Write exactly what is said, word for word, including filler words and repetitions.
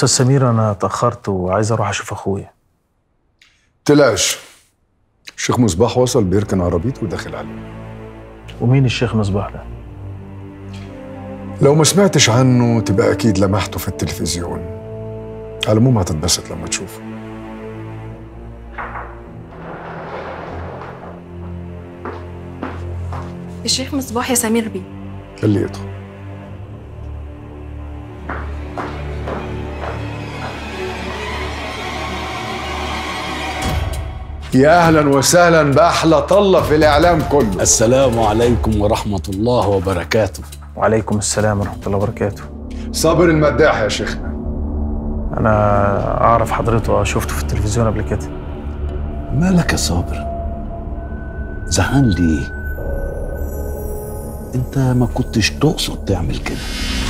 استاذ سمير، انا اتاخرت وعايز اروح اشوف اخويا. تلاش الشيخ مصباح وصل بيركن عربيته وداخل عليه. ومين الشيخ مصباح ده؟ لو ما سمعتش عنه تبقى اكيد لمحته في التلفزيون. على العموم هتتبسط لما تشوفه. الشيخ مصباح يا سمير بيه. خليه يدخل. يا اهلا وسهلا باحلى طله في الاعلام كله. السلام عليكم ورحمه الله وبركاته. وعليكم السلام ورحمه الله وبركاته. صابر المداح يا شيخنا. انا اعرف حضرته، شفته في التلفزيون قبل كده. مالك يا صابر؟ زهقان ليه؟ انت ما كنتش تقصد تعمل كده.